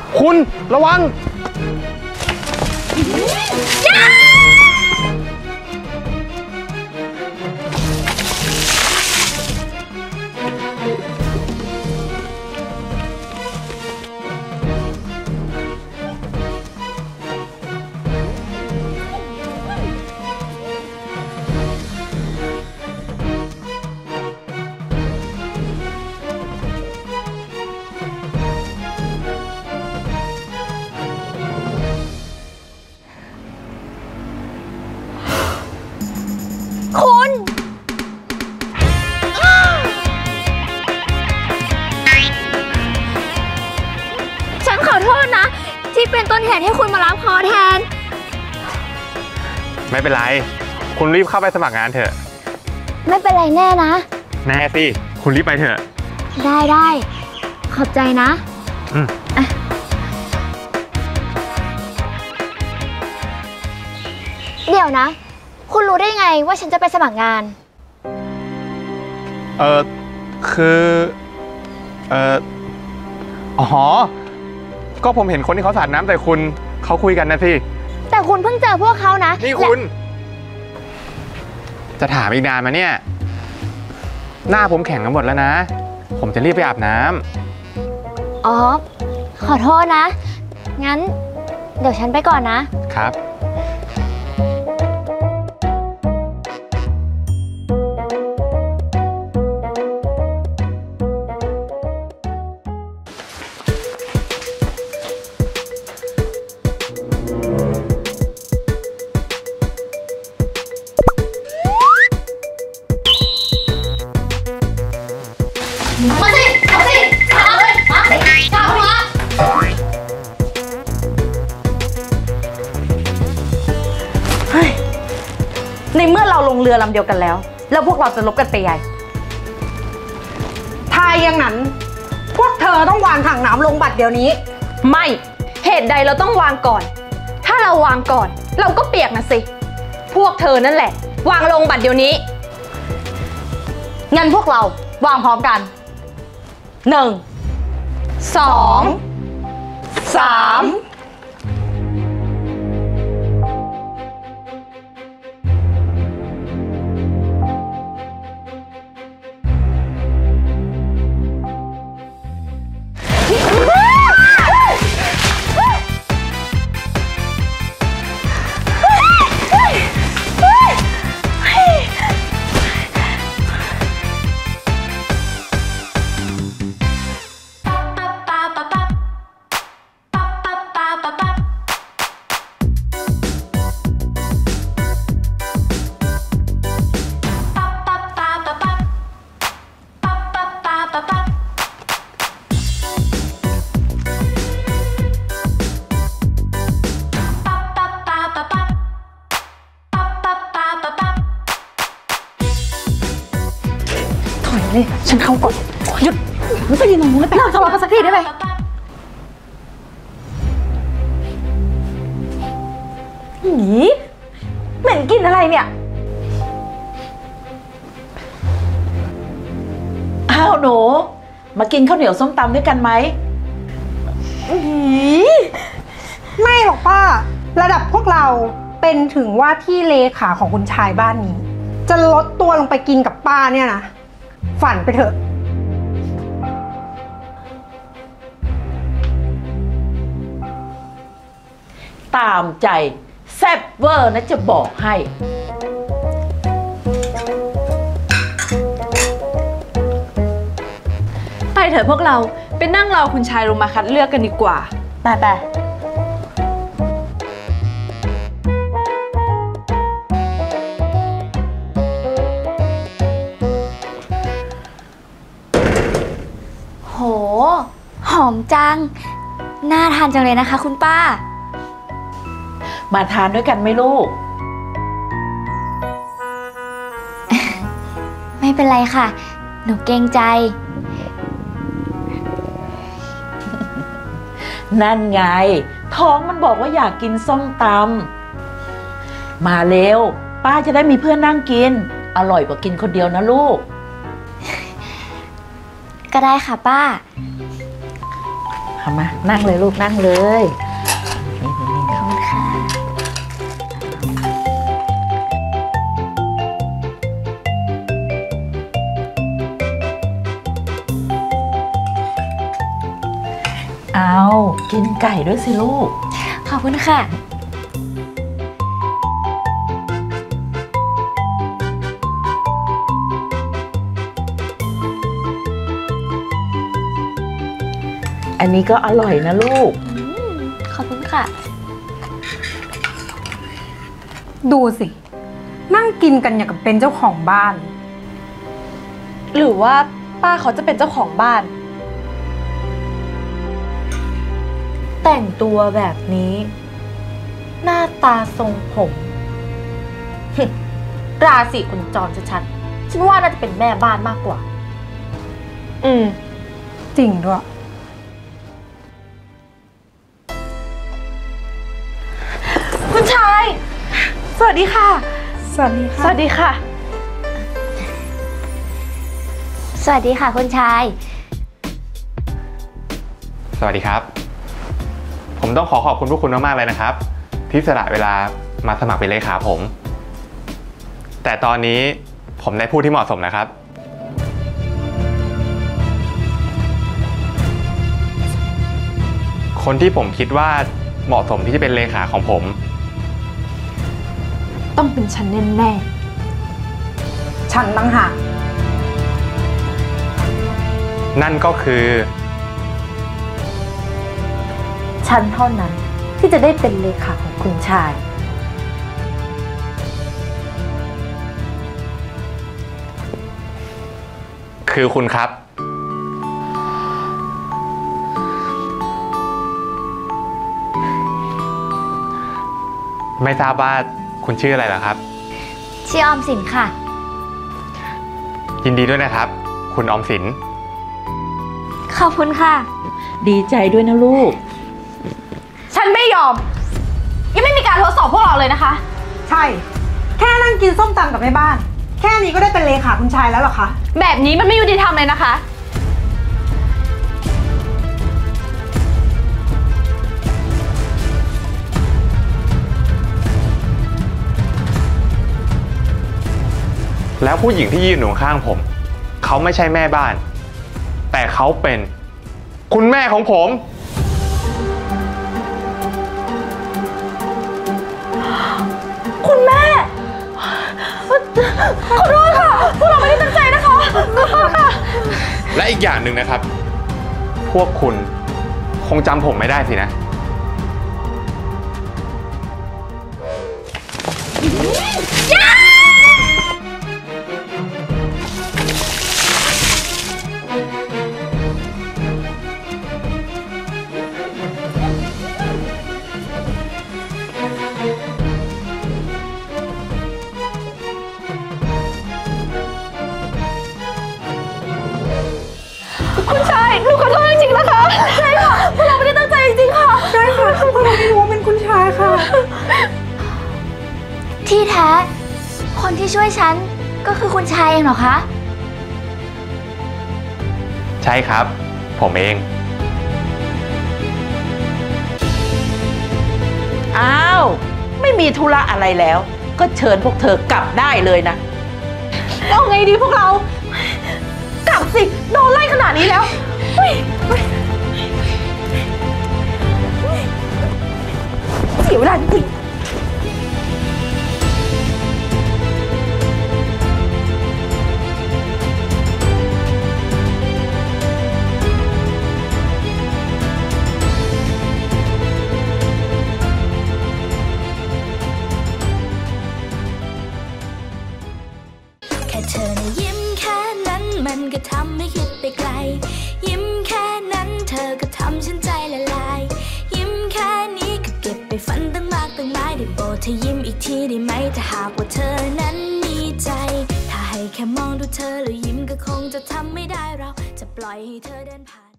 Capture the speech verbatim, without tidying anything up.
คุณระวังคุณฉันขอโทษนะที่เป็นต้นเหตุให้คุณมารับคอแทนไม่เป็นไรคุณรีบเข้าไปสมัครงานเถอะไม่เป็นไรแน่นะแน่สิคุณรีบไปเถอะได้ได้ขอบใจนะอืมอ่ะเดี๋ยวนะคุณรู้ได้ไงว่าฉันจะไปสมัครงานเออคือเอออ๋อก็ผมเห็นคนที่เขาสาดน้ำใส่คุณเขาคุยกันนะสิแต่คุณเพิ่งเจอพวกเขานะนี่คุณจะถามอีกนานมาเนี่ยหน้าผมแข็งกันหมดแล้วนะผมจะรีบไปอาบน้ำอ๋อขอโทษนะงั้นเดี๋ยวฉันไปก่อนนะครับมาสิมาสิมาเลยมาสิเข้ามาเฮ้ยในเมื่อเราลงเรือลำเดียวกันแล้วแล้วพวกเราจะลบกันไปใหญ่ถ้าอย่างนั้นพวกเธอต้องวางถังน้ำลงบัตรเดี๋ยวนี้ไม่เหตุใดเราต้องวางก่อนถ้าเราวางก่อนเราก็เปียกนะสิพวกเธอนั่นแหละวางลงบัตรเดี๋ยวนี้งั้นพวกเราวางพร้อมกันหนึ่งสองสามเลยฉันเข้าก่อนหยุดไม่ไปยืนตรงนู้นเลยไปนั่งทะเลาะกันสักทีได้ไหมหนีเหม็นกินอะไรเนี่ยอ้าวหนูมากินข้าวเหนียวส้มตำด้วยกันไหมไม่หรอกป้าระดับพวกเราเป็นถึงว่าที่เลขาของคุณชายบ้านนี้จะลดตัวลงไปกินกับป้าเนี่ยนะฝันไปเถอะตามใจแซ่บเวอร์นะจะบอกให้ไปเถอะพวกเราไปนั่งรอคุณชายลงมาคัดเลือกกันดีกว่าไปไปโหหอมจังน่าทานจังเลยนะคะคุณป้ามาทานด้วยกันไหมลูกไม่เป็นไรค่ะหนูเกรงใจนั่นไงท้องมันบอกว่าอยากกินส้มตำมาเร็วป้าจะได้มีเพื่อนนั่งกินอร่อยกว่ากินคนเดียวนะลูกก็ได้ค่ะป้าหเอามานั่งเลยลูกนั่งเลยนี่นี่นี่ขอบคุณค่ะเอากินไก่ด้วยสิลูกขอบคุณค่ะอันนี้ก็อร่อยนะลูกอืม ขอบคุณค่ะดูสิ นั่งกินกันอย่างกับเป็นเจ้าของบ้านหรือว่าป้าเขาจะเป็นเจ้าของบ้านแต่งตัวแบบนี้ หน้าตาทรงผม ราศีคุณจรชัดๆฉันว่าน่าจะเป็นแม่บ้านมากกว่าอืมจริงด้วยคุณชาย สวัสดีค่ะสวัสดีสค่ะวัสดีค่ะสวัสดีค่ะคุณชายสวัสดีครับ ผมต้องขอขอบคุณพวกคุณมากๆเลยนะครับ ที่สละเวลามาสมัครเป็นเลขาผม แต่ตอนนี้ผมได้ผู้ที่เหมาะสมแล้วครับ คนที่ผมคิดว่าเหมาะสมที่จะเป็นเลขาของผมต้องเป็นฉันแน่ฉันตั้งหากนั่นก็คือฉันเท่านั้นที่จะได้เป็นเลขาของคุณชายคือคุณครับ ไม่ทราบว่าคุณชื่ออะไรเหรอครับชื่อออมสินค่ะยินดีด้วยนะครับ คุณออมสินขอบคุณค่ะดีใจด้วยนะลูกๆ ฉันไม่ยอม ยังไม่มีการทดสอบพวกเราเลยนะคะใช่ แค่นั่งกินส้มตำกับแม่บ้าน แค่นี้ก็ได้เป็นเลขาคุณชายแล้วเหรอคะแบบนี้มันไม่ยุติธรรมเลยนะคะแล้วผู้หญิงที่ยืนอยู่ข้างผม เขาไม่ใช่แม่บ้าน แต่เขาเป็น คุณแม่ของผมคุณแม่ ขอโทษค่ะ พวกเราไม่ได้ตั้งใจนะคะขอโทษค่ะและอีกอย่างหนึ่งนะครับ พวกคุณคงจำผมไม่ได้สินะคุณชายหนูขอโทษจริงๆนะคะ ใช่ค่ะ พวกเราไม่ได้ตั้งใจจริงๆค่ะใช่ค่ะพวกเราไม่รู้ว่าเป็นคุณชายค่ะที่แท้ คนที่ช่วยฉันก็คือคุณชายเองเหรอคะใช่ครับ ผมเองอ้าว ไม่มีธุระอะไรแล้ว ก็เชิญพวกเธอกลับได้เลยนะเอาไงดีพวกเรา กลับสิ โดนไล่ขนาดนี้แล้วเฮ้ยเฮ้ยเสียเวลาจริงแค่เธอนะยิ้มแค่นั้นมันก็ทำให้คิดไปไกล ยิ้มแค่นั้นเธอก็ทำฉันใจละลาย ยิ้มแค่นี้ก็เก็บไปฝันตั้งมากตั้งหลายได้โปรดเธอยิ้มอีกทีได้ไหมถ้าหากว่าเธอนั้นมีใจ ถ้าให้แค่มองดูเธอแล้วยิ้มก็คงจะทำไม่ได้เราจะปล่อยให้เธอเดินผ่าน